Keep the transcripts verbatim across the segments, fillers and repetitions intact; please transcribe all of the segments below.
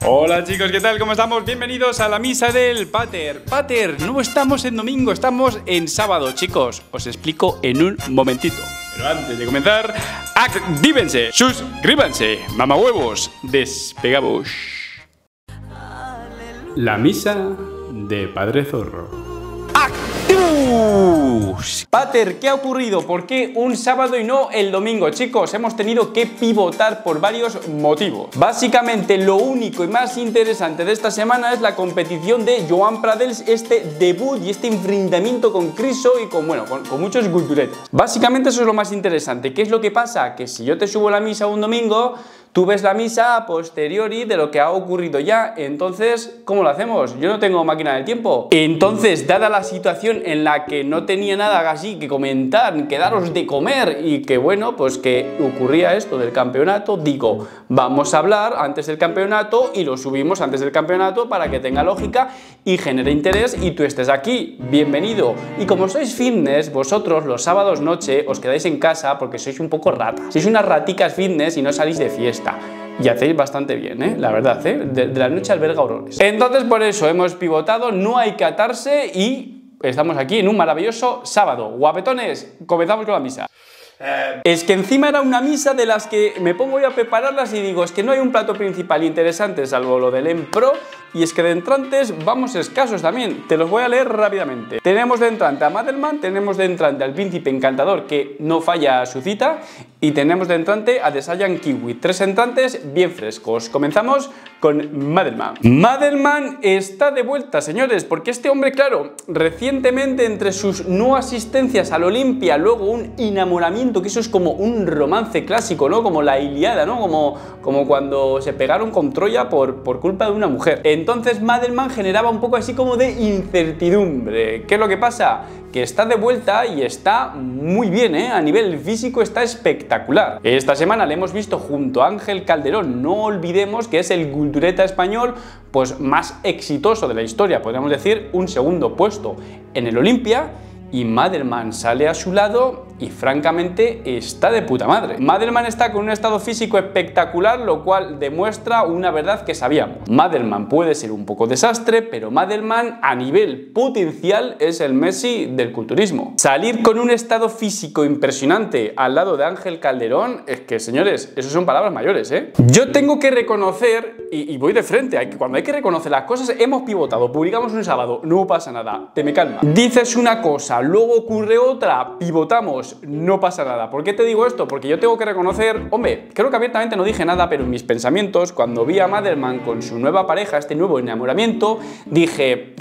Hola chicos, ¿qué tal? ¿Cómo estamos? Bienvenidos a la misa del Pater. Pater, no estamos en domingo, estamos en sábado, chicos. Os explico en un momentito. Pero antes de comenzar, actívense, suscríbanse, mamahuevos, despegamos. La misa de Padre Zorro. ¡Actus! Pater, ¿qué ha ocurrido? ¿Por qué un sábado y no el domingo? Chicos, hemos tenido que pivotar por varios motivos. Básicamente, lo único y más interesante de esta semana es la competición de Joan Pradels, este debut y este enfrentamiento con Criso y con, bueno, con, con muchos culturetas. Básicamente eso es lo más interesante. ¿Qué es lo que pasa? Que si yo te subo la misa un domingo, tú ves la misa a posteriori de lo que ha ocurrido ya. Entonces, ¿cómo lo hacemos? Yo no tengo máquina del tiempo. Entonces, dada la situación en la que no tenía nada así que comentar, que daros de comer y que, bueno, pues que ocurría esto del campeonato, digo, vamos a hablar antes del campeonato y lo subimos antes del campeonato para que tenga lógica y genere interés y tú estés aquí. Bienvenido. Y como sois fitness, vosotros los sábados noche os quedáis en casa porque sois un poco ratas. Sois unas raticas fitness y no salís de fiesta. Y hacéis bastante bien, ¿eh? La verdad, ¿eh? De, de la noche alberga aurores. Entonces, por eso hemos pivotado, no hay que atarse y estamos aquí en un maravilloso sábado. Guapetones, comenzamos con la misa. Eh... Es que encima era una misa de las que me pongo yo a prepararlas y digo, es que no hay un plato principal interesante salvo lo del Empro. Y es que de entrantes vamos escasos también, te los voy a leer rápidamente. Tenemos de entrante a Madelman, tenemos de entrante al Príncipe Encantador que no falla a su cita y tenemos de entrante a The Saiyan Kiwi. Tres entrantes bien frescos. Comenzamos con Madelman. Madelman está de vuelta, señores, porque este hombre, claro, recientemente entre sus no asistencias al Olimpia, luego un enamoramiento, que eso es como un romance clásico, ¿no? Como la Ilíada, ¿no? Como, como cuando se pegaron con Troya por, por culpa de una mujer. Entonces Madelman generaba un poco así como de incertidumbre. ¿Qué es lo que pasa? Que está de vuelta y está muy bien, ¿eh? A nivel físico está espectacular. Esta semana le hemos visto junto a Ángel Calderón. No olvidemos que es el cultureta español pues más exitoso de la historia. Podríamos decir un segundo puesto en el Olimpia. Y Madelman sale a su lado y francamente está de puta madre. Madelman está con un estado físico espectacular, lo cual demuestra una verdad que sabíamos. Madelman puede ser un poco desastre, pero Madelman a nivel potencial es el Messi del culturismo. Salir con un estado físico impresionante al lado de Ángel Calderón, es que, señores, eso son palabras mayores, ¿eh? Yo tengo que reconocer, y, y voy de frente, hay que, cuando hay que reconocer las cosas, hemos pivotado, publicamos un sábado, no pasa nada, te me calma. Dices una cosa, luego ocurre otra, pivotamos, no pasa nada. ¿Por qué te digo esto? Porque yo tengo que reconocer, hombre, creo que abiertamente no dije nada, pero en mis pensamientos, cuando vi a Madelman con su nueva pareja, este nuevo enamoramiento, dije...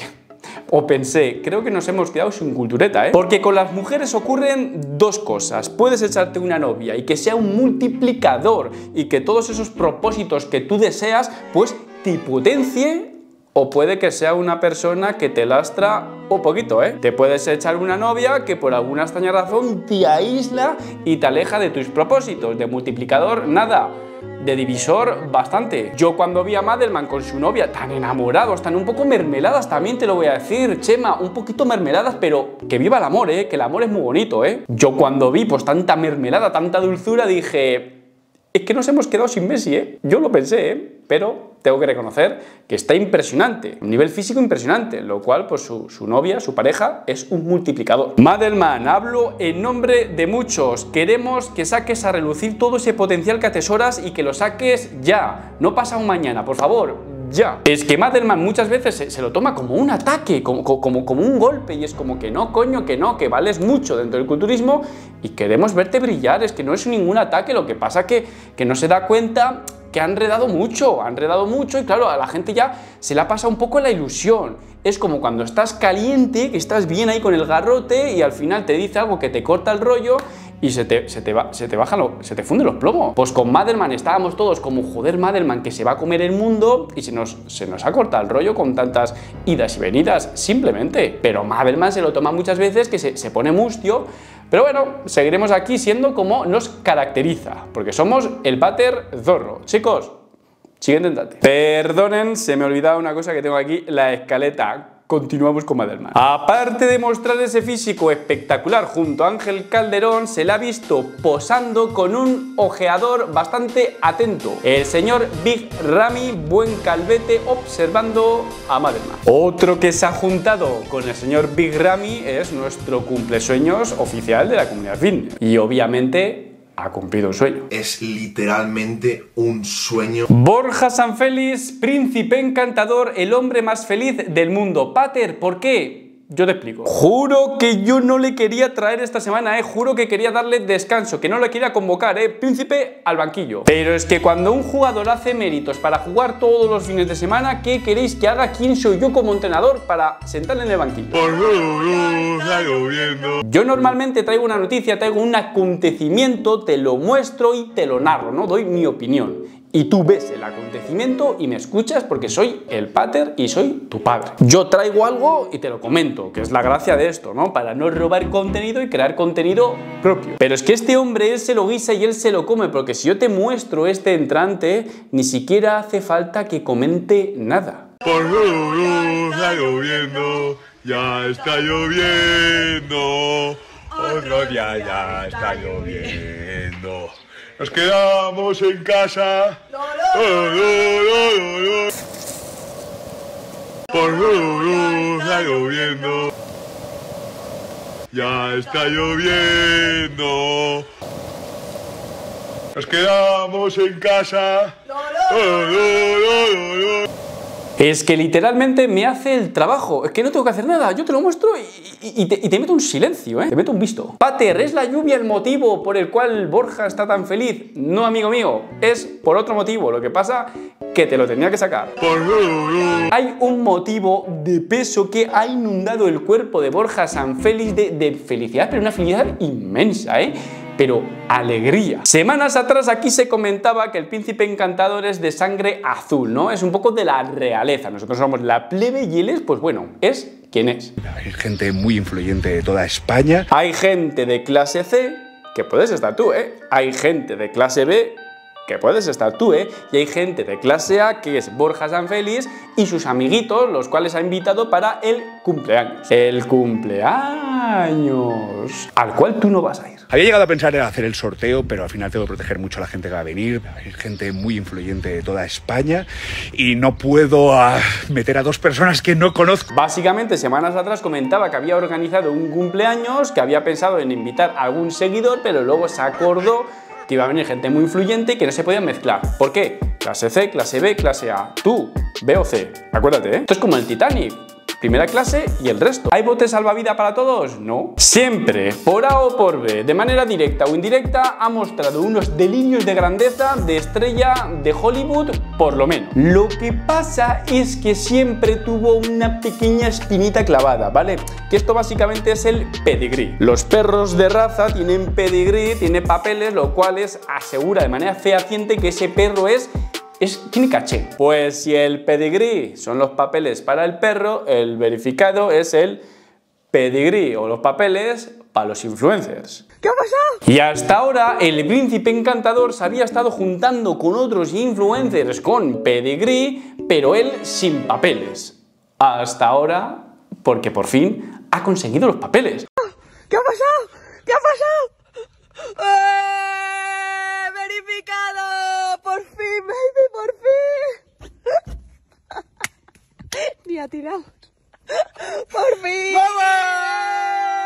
O pensé, creo que nos hemos quedado sin cultureta, ¿eh? Porque con las mujeres ocurren dos cosas. Puedes echarte una novia y que sea un multiplicador y que todos esos propósitos que tú deseas, pues te potencie. O puede que sea una persona que te lastra un poquito, ¿eh? Te puedes echar una novia que por alguna extraña razón te aísla y te aleja de tus propósitos. De multiplicador, nada. De divisor, bastante. Yo cuando vi a Madelman con su novia, tan enamorados, tan un poco mermeladas, también te lo voy a decir, Chema, un poquito mermeladas, pero que viva el amor, ¿eh? Que el amor es muy bonito, ¿eh? Yo cuando vi pues tanta mermelada, tanta dulzura, dije... Es que nos hemos quedado sin Messi, ¿eh? Yo lo pensé, ¿eh? Pero tengo que reconocer que está impresionante, un nivel físico impresionante, lo cual, pues su, su novia, su pareja, es un multiplicador. Madelman, hablo en nombre de muchos. Queremos que saques a relucir todo ese potencial que atesoras y que lo saques ya. No pasa un mañana, por favor. Ya. Es que Madelman muchas veces se, se lo toma como un ataque, como, como, como un golpe, y es como que no, coño, que no, que vales mucho dentro del culturismo y queremos verte brillar. Es que no es ningún ataque, lo que pasa que, que no se da cuenta que ha enredado mucho, ha enredado mucho y claro, a la gente ya se le ha pasado un poco la ilusión. Es como cuando estás caliente, que estás bien ahí con el garrote y al final te dice algo que te corta el rollo y se te, se te, va, se te bajan lo, se te funden los plomos. Pues con Madelman estábamos todos como, joder, Madelman, que se va a comer el mundo y se nos, se nos ha cortado el rollo con tantas idas y venidas, simplemente. Pero Madelman se lo toma muchas veces, que se, se pone mustio. Pero bueno, seguiremos aquí siendo como nos caracteriza, porque somos el Pater Zorro. Chicos, siguiente entrante. Perdonen, se me ha olvidado una cosa que tengo aquí, la escaleta. continuamos con Madelman. Aparte de mostrar ese físico espectacular junto a Ángel Calderón, se le ha visto posando con un ojeador bastante atento, el señor Big Ramy, buen calvete, observando a Madelman. Otro que se ha juntado con el señor Big Ramy es nuestro cumplesueños oficial de la comunidad fitness. Y obviamente ha cumplido un sueño. Es literalmente un sueño. Borja Sanfelis, príncipe encantador, el hombre más feliz del mundo. Pater, ¿por qué? Yo te explico. Juro que yo no le quería traer esta semana, eh. Juro que quería darle descanso, que no le quería convocar, eh. Príncipe al banquillo. Pero es que cuando un jugador hace méritos para jugar todos los fines de semana, ¿qué queréis que haga? ¿Quién soy yo como entrenador para sentarle en el banquillo? Por favor, está lloviendo. Yo normalmente traigo una noticia, traigo un acontecimiento, te lo muestro y te lo narro, ¿no? Doy mi opinión. Y tú ves el acontecimiento y me escuchas porque soy el pater y soy tu padre. Yo traigo algo y te lo comento, que es la gracia de esto, ¿no? Para no robar contenido y crear contenido propio. Pero es que este hombre, él se lo guisa y él se lo come, porque si yo te muestro este entrante, ni siquiera hace falta que comente nada. Por favor, está lloviendo. Ya está lloviendo. Otro día ya está lloviendo. Nos quedamos en casa. No, no, no, no, no. Por favor, está lloviendo. Ya está lloviendo. Nos quedamos en casa. No, no, no, no, no. Es que literalmente me hace el trabajo. Es que no tengo que hacer nada. Yo te lo muestro y, y, y, te, y te meto un silencio, ¿eh? Te meto un visto. Pater, ¿es la lluvia el motivo por el cual Borja está tan feliz? No, amigo mío. Es por otro motivo. Lo que pasa que te lo tenía que sacar. Hay un motivo de peso que ha inundado el cuerpo de Borja Sanfelis de, de felicidad, pero una felicidad inmensa, ¿eh? Pero alegría. Semanas atrás aquí se comentaba que el príncipe encantador es de sangre azul, ¿no? Es un poco de la realeza. Nosotros somos la plebe y él es, pues bueno, es quien es. Hay gente muy influyente de toda España. Hay gente de clase C, que puedes estar tú, ¿eh? Hay gente de clase B, que puedes estar tú, ¿eh? Y hay gente de clase A, que es Borja Sanfelis, y sus amiguitos, los cuales ha invitado para el cumpleaños. El cumpleaños, al cual tú no vas a ir. Había llegado a pensar en hacer el sorteo, pero al final tengo que proteger mucho a la gente que va a venir. Hay gente muy influyente de toda España y no puedo uh, meter a dos personas que no conozco. Básicamente, semanas atrás comentaba que había organizado un cumpleaños, que había pensado en invitar a algún seguidor, pero luego se acordó que iba a venir gente muy influyente y que no se podían mezclar. ¿Por qué? Clase C, clase B, clase A. Tú, B o C. Acuérdate, ¿eh? Esto es como el Titanic. Primera clase y el resto. ¿Hay botes salvavidas para todos? No. Siempre, por A o por B, de manera directa o indirecta, ha mostrado unos delirios de grandeza, de estrella, de Hollywood, por lo menos. Lo que pasa es que siempre tuvo una pequeña espinita clavada, ¿vale? Que esto básicamente es el pedigrí. Los perros de raza tienen pedigrí, tienen papeles, lo cual asegura de manera fehaciente que ese perro es Es, tiene caché. Pues si el pedigrí son los papeles para el perro, el verificado es el pedigrí o los papeles para los influencers. ¿Qué ha pasado? Y hasta ahora el príncipe encantador se había estado juntando con otros influencers con pedigrí, pero él sin papeles. Hasta ahora, porque por fin ha conseguido los papeles. ¿Qué ha pasado? ¿Qué ha pasado? ¡Eh! ¡Verificado! ¡Por fin, baby! ¡Por fin! Ni ha tirado. ¡Por fin! ¡Vamos!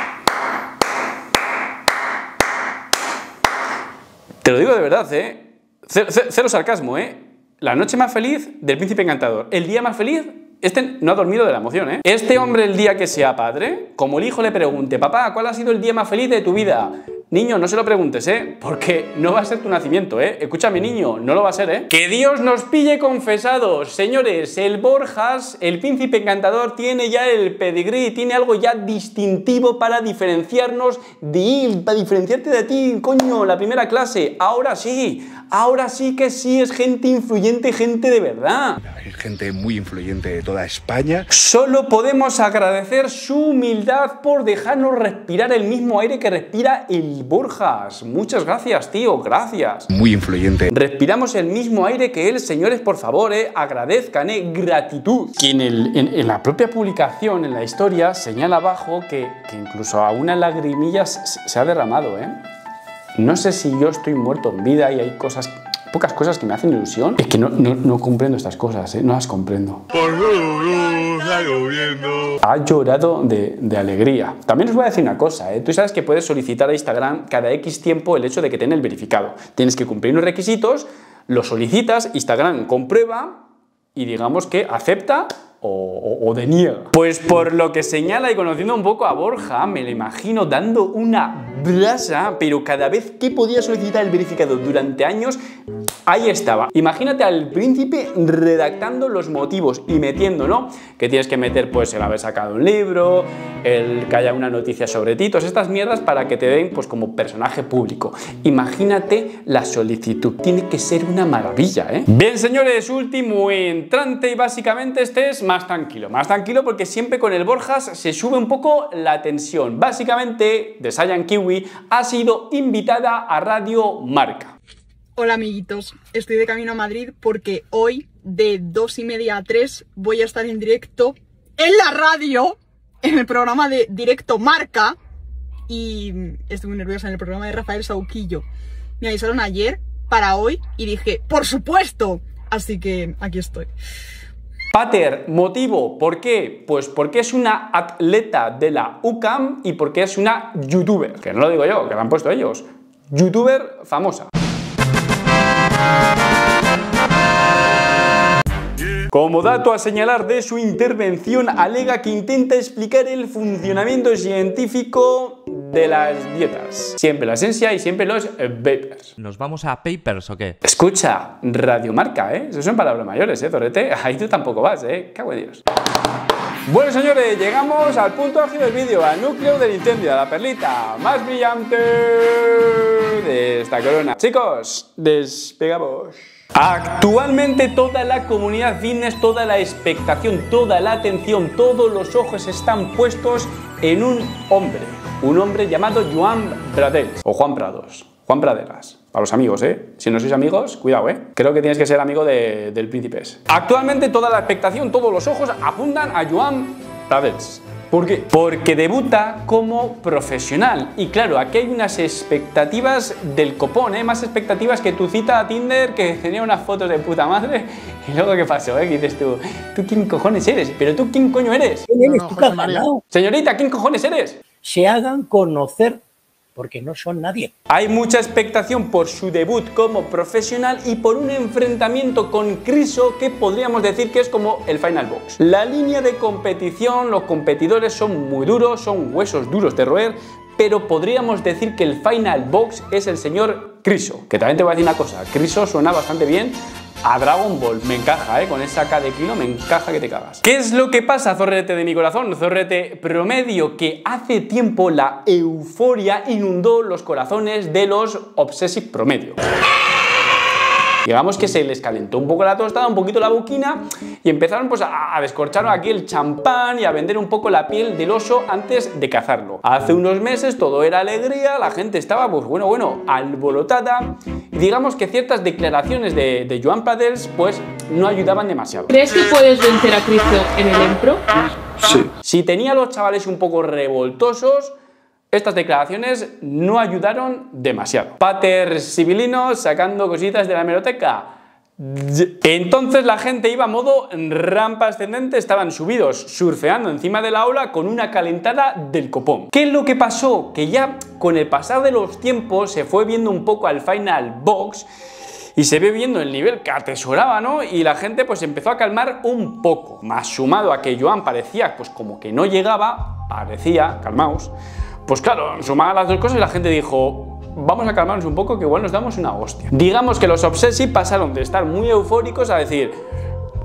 Te lo digo de verdad, ¿eh? Cero, cero sarcasmo, ¿eh? La noche más feliz del príncipe encantador. El día más feliz, este no ha dormido de la emoción, ¿eh? Este hombre, el día que sea padre, como el hijo le pregunte, papá, ¿cuál ha sido el día más feliz de tu vida? Niño, no se lo preguntes, ¿eh? Porque no va a ser tu nacimiento, ¿eh? Escúchame, niño, no lo va a ser, ¿eh? ¡Que Dios nos pille confesados! Señores, el Borjas, el príncipe encantador, tiene ya el pedigrí, tiene algo ya distintivo para diferenciarnos de él, para diferenciarte de ti, coño, la primera clase. Ahora sí, ahora sí que sí es gente influyente, gente de verdad. Hay gente muy influyente de toda España. Solo podemos agradecer su humildad por dejarnos respirar el mismo aire que respira el Borjas. Muchas gracias, tío, gracias. Muy influyente. Respiramos el mismo aire que él, señores, por favor, eh, agradezcan, eh, gratitud. Y en, el, en, en la propia publicación, en la historia, señala abajo que, que incluso a una lagrimilla se, se ha derramado, ¿eh? No sé si yo estoy muerto en vida y hay cosas, pocas cosas que me hacen ilusión. Es que no, no, no comprendo estas cosas, ¿eh? No las comprendo. Por favor, está lloviendo. Ha llorado de, de alegría. También os voy a decir una cosa, ¿eh? Tú sabes que puedes solicitar a Instagram cada X tiempo el hecho de que te den el verificado. Tienes que cumplir unos requisitos, lo solicitas, Instagram comprueba y digamos que acepta o, o, o deniega. Pues por lo que señala y conociendo un poco a Borja, me lo imagino dando una brasa, pero cada vez que podía solicitar el verificado durante años, ahí estaba. Imagínate al príncipe redactando los motivos y metiendo, ¿no? Que tienes que meter pues el haber sacado un libro, el que haya una noticia sobre ti, todas estas mierdas para que te den pues como personaje público. Imagínate la solicitud, tiene que ser una maravilla, ¿eh? Bien, señores, último entrante y básicamente este es más tranquilo, más tranquilo porque siempre con el Borjas se sube un poco la tensión. Básicamente, The Saiyan Kiwi ha sido invitada a Radio Marca. Hola amiguitos, estoy de camino a Madrid porque hoy de dos y media a tres voy a estar en directo en la radio, en el programa de Directo Marca, y estoy muy nerviosa, en el programa de Rafael Sauquillo. Me avisaron ayer para hoy y dije, ¡por supuesto! Así que aquí estoy. Pater, motivo, ¿por qué? Pues porque es una atleta de la U C A M y porque es una youtuber, que no lo digo yo, que lo han puesto ellos, youtuber famosa. Como dato a señalar de su intervención, alega que intenta explicar el funcionamiento científico de las dietas. Siempre la esencia y siempre los vapers. ¿Nos vamos a papers o qué? Escucha, radiomarca, ¿eh? Eso son palabras mayores, ¿eh, Zorrete? Ahí tú tampoco vas, ¿eh? Cago en Dios. Bueno, señores, llegamos al punto álgido del vídeo, al núcleo del incendio, a la perlita más brillante de esta corona. Chicos, despegamos. Actualmente toda la comunidad fitness, toda la expectación, toda la atención, todos los ojos están puestos en un hombre. Un hombre llamado Joan Praderas, o Juan Prados, Juan Praderas. Para los amigos, ¿eh? Si no sois amigos, cuidado, ¿eh? Creo que tienes que ser amigo de, del príncipe. Actualmente toda la expectación, todos los ojos apuntan a Joan Praderas. ¿Por qué? Porque debuta como profesional. Y claro, aquí hay unas expectativas del copón, ¿eh? Más expectativas que tu cita a Tinder, que tenía unas fotos de puta madre. Y luego, ¿qué pasó? ¿Eh? ¿Qué dices tú? ¿Tú quién cojones eres? ¿Pero tú quién coño eres? ¿Quién eres? ¿Tú qué has ganado? Señorita, ¿quién cojones eres? Se hagan conocer porque no son nadie. Hay mucha expectación por su debut como profesional y por un enfrentamiento con Criso que podríamos decir que es como el Final Box. La línea de competición, los competidores son muy duros, son huesos duros de roer, pero podríamos decir que el Final Box es el señor Criso. Que también te voy a decir una cosa, Criso suena bastante bien a Dragon Ball, me encaja, ¿eh? Con esa K de kilo me encaja que te cagas. ¿Qué es lo que pasa, zorrete de mi corazón? Zorrete promedio, que hace tiempo la euforia inundó los corazones de los obsessive promedio. Digamos que se les calentó un poco la tostada, un poquito la boquina y empezaron pues a, a descorchar aquí el champán y a vender un poco la piel del oso antes de cazarlo. Hace unos meses todo era alegría, la gente estaba pues bueno, bueno, alborotada y digamos que ciertas declaraciones de, de Joan Praderas pues no ayudaban demasiado. ¿Crees que puedes vencer a Cristo en el Empro? Sí. Si tenía a los chavales un poco revoltosos, estas declaraciones no ayudaron demasiado. Pater Sibilino sacando cositas de la hemeroteca. Entonces la gente iba a modo rampa ascendente, estaban subidos, surfeando encima de la ola con una calentada del copón. ¿Qué es lo que pasó? Que ya con el pasar de los tiempos se fue viendo un poco al Final Box y se ve viendo el nivel que atesoraba, ¿no? Y la gente pues empezó a calmar un poco. Más sumado a que Joan parecía pues como que no llegaba, parecía, calmaos. Pues claro, sumaban las dos cosas y la gente dijo, vamos a calmarnos un poco que igual nos damos una hostia. Digamos que los obsessive pasaron de estar muy eufóricos a decir,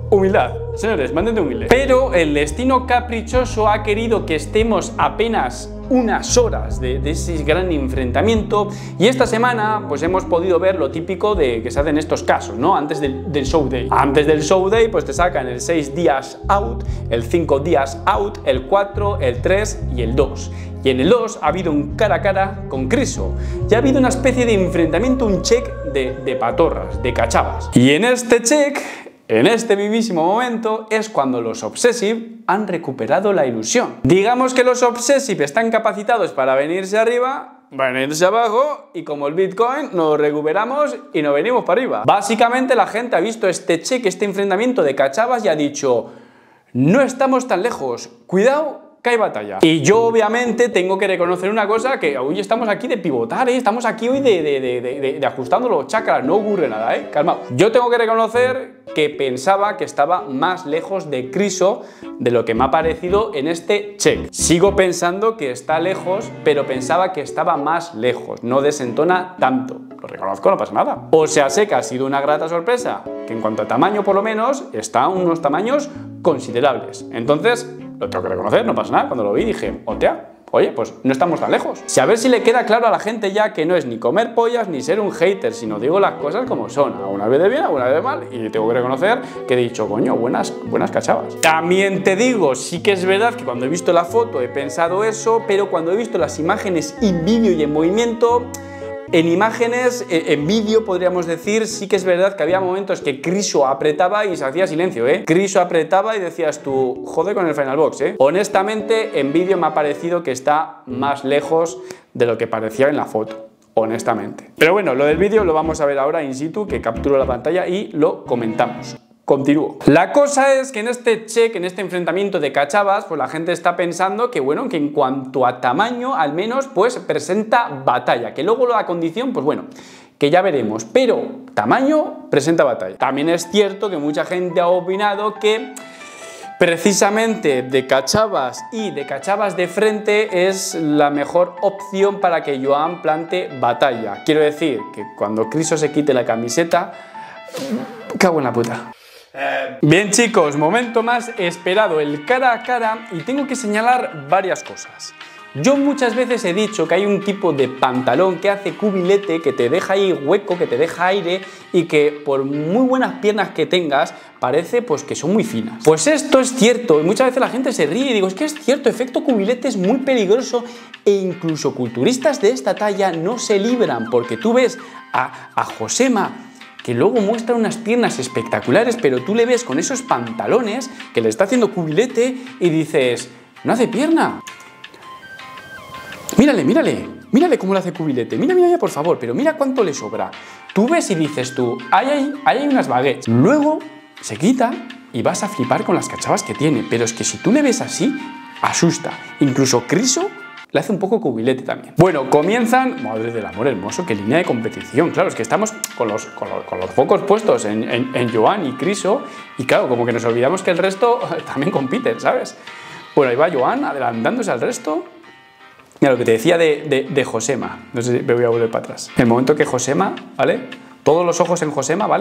Humildad, señores, mantente humilde. Pero el destino caprichoso ha querido que estemos apenas unas horas de, de ese gran enfrentamiento, y esta semana pues hemos podido ver lo típico de que se hacen estos casos, ¿no? Antes del, del show day. Antes del show day pues te sacan el seis días out, el cinco días out, el cuatro, el tres y el dos. Y en el dos ha habido un cara a cara con Criso. Y ha habido una especie de enfrentamiento, un check de, de patorras, de cachavas. Y en este check, en este vivísimo momento, es cuando los Obsessive han recuperado la ilusión. Digamos que los Obsessive están capacitados para venirse arriba, venirse abajo, y como el Bitcoin nos recuperamos y nos venimos para arriba. Básicamente la gente ha visto este check, este enfrentamiento de cachavas y ha dicho: no estamos tan lejos, cuidado que hay batalla. Y yo obviamente tengo que reconocer una cosa, que hoy estamos aquí de pivotar, ¿eh? Estamos aquí hoy de, de, de, de, de ajustando los chakras, no ocurre nada, ¿eh? Calmado. Yo tengo que reconocer que pensaba que estaba más lejos de Criso de lo que me ha parecido en este check. Sigo pensando que está lejos, pero pensaba que estaba más lejos, no desentona tanto. Lo reconozco, no pasa nada. O sea, sé que ha sido una grata sorpresa, que en cuanto a tamaño por lo menos, está a unos tamaños considerables. Entonces, lo tengo que reconocer, no pasa nada. Cuando lo vi dije, hostia, oye, pues no estamos tan lejos. Si a ver si le queda claro a la gente ya que no es ni comer pollas ni ser un hater, sino digo las cosas como son. Alguna vez de bien, alguna vez de mal. Y tengo que reconocer que he dicho, coño, buenas, buenas cachavas. También te digo, sí que es verdad que cuando he visto la foto he pensado eso, pero cuando he visto las imágenes en vídeo y en movimiento, en imágenes, en vídeo podríamos decir, sí que es verdad que había momentos que Criso apretaba y se hacía silencio, ¿eh? Criso apretaba y decías tú, joder con el Final Box, ¿eh? Honestamente, en vídeo me ha parecido que está más lejos de lo que parecía en la foto, honestamente. Pero bueno, lo del vídeo lo vamos a ver ahora in situ, que capturo la pantalla y lo comentamos. Continúo. La cosa es que en este check, en este enfrentamiento de cachavas, pues la gente está pensando que, bueno, que en cuanto a tamaño, al menos, pues presenta batalla. Que luego la condición, pues bueno, que ya veremos. Pero tamaño presenta batalla. También es cierto que mucha gente ha opinado que precisamente de cachavas y de cachavas de frente es la mejor opción para que Joan plante batalla. Quiero decir que cuando Criso se quite la camiseta, cago en la puta. Bien chicos, momento más esperado, el cara a cara, y tengo que señalar varias cosas. Yo muchas veces he dicho que hay un tipo de pantalón que hace cubilete, que te deja ahí hueco, que te deja aire, y que por muy buenas piernas que tengas, parece pues que son muy finas. Pues esto es cierto, y muchas veces la gente se ríe y digo, es que es cierto, efecto cubilete es muy peligroso, e incluso culturistas de esta talla no se libran, porque tú ves a, a Josema, que luego muestra unas piernas espectaculares, pero tú le ves con esos pantalones que le está haciendo cubilete y dices, no hace pierna. Mírale, mírale, mírale cómo le hace cubilete, mira, mira, por favor, pero mira cuánto le sobra. Tú ves y dices tú, ahí hay, ahí hay unas baguettes. Luego se quita y vas a flipar con las cachavas que tiene, pero es que si tú le ves así, asusta. Incluso Criso le hace un poco cubilete también. Bueno, comienzan, madre del amor hermoso, qué línea de competición. Claro, es que estamos con los, con los, con los focos puestos en, en, en Joan y Criso, y claro, como que nos olvidamos que el resto también compiten, ¿sabes? Bueno, ahí va Joan adelantándose al resto. Mira, lo que te decía de, de, de Josema, no sé si me voy a volver para atrás. El momento que Josema, ¿vale? Todos los ojos en Josema, ¿vale?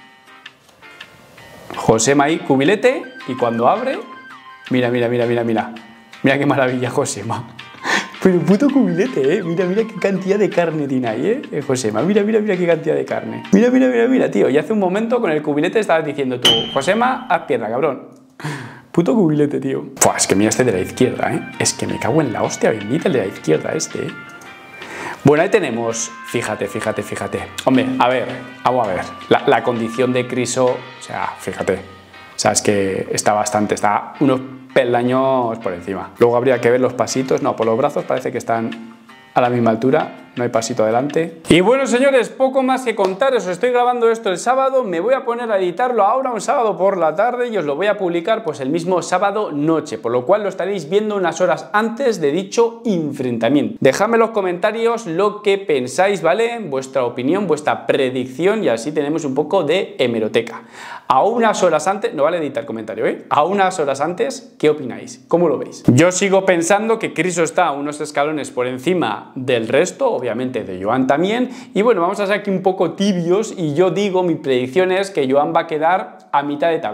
Josema ahí, cubilete, y cuando abre, mira, mira, mira, mira, mira. Mira qué maravilla Josema. Pero puto cubilete, ¿eh? Mira, mira qué cantidad de carne tiene ahí, ¿eh? eh Josema, mira, mira, mira qué cantidad de carne. Mira, mira, mira, mira, tío. Y hace un momento con el cubilete estabas diciendo tú, Josema, haz pierna, cabrón. Puto cubilete, tío. Fua, es que mira este de la izquierda, ¿eh? Es que me cago en la hostia bendita el de la izquierda este, ¿eh? Bueno, ahí tenemos, fíjate, fíjate, fíjate. Hombre, a ver, vamos a ver. La, la condición de Criso, o sea, fíjate. O sea, es que está bastante, está unos peldaños por encima. Luego habría que ver los pasitos. No, por los brazos parece que están a la misma altura. No hay pasito adelante. Y bueno, señores, poco más que contaros. Os estoy grabando esto el sábado. Me voy a poner a editarlo ahora un sábado por la tarde y os lo voy a publicar pues el mismo sábado noche, por lo cual lo estaréis viendo unas horas antes de dicho enfrentamiento. Dejadme en los comentarios lo que pensáis, ¿vale? Vuestra opinión, vuestra predicción, y así tenemos un poco de hemeroteca. A unas horas antes, no vale editar comentario, ¿eh? A unas horas antes, ¿qué opináis? ¿Cómo lo veis? Yo sigo pensando que Criso está unos escalones por encima del resto, obviamente de Joan también, y bueno, vamos a ser aquí un poco tibios, y yo digo, mi predicción es que Joan va a quedar a mitad de tabla,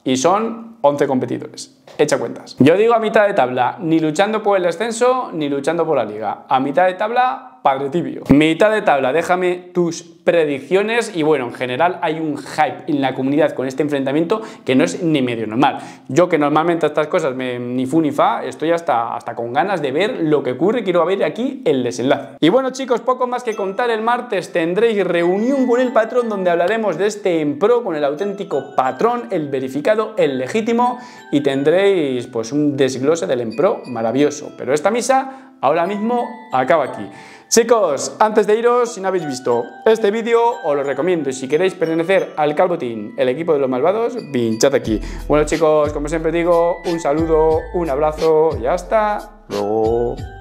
y son once competidores. Echa cuentas. Yo digo a mitad de tabla, ni luchando por el descenso, ni luchando por la liga. A mitad de tabla, padre tibio. Mitad de tabla, déjame tus predicciones y bueno, en general hay un hype en la comunidad con este enfrentamiento que no es ni medio normal. Yo que normalmente estas cosas me, ni fu ni fa, estoy hasta, hasta con ganas de ver lo que ocurre, quiero ver aquí el desenlace. Y bueno chicos, poco más que contar, el martes tendréis reunión con el patrón donde hablaremos de este Empro con el auténtico patrón, el verificado, el legítimo y tendréis pues un desglose del Empro maravilloso. Pero esta misa ahora mismo acaba aquí. Chicos, antes de iros, si no habéis visto este vídeo, os lo recomiendo. Y si queréis pertenecer al Calvo Team, el equipo de los malvados, pinchad aquí. Bueno chicos, como siempre digo, un saludo, un abrazo y hasta luego.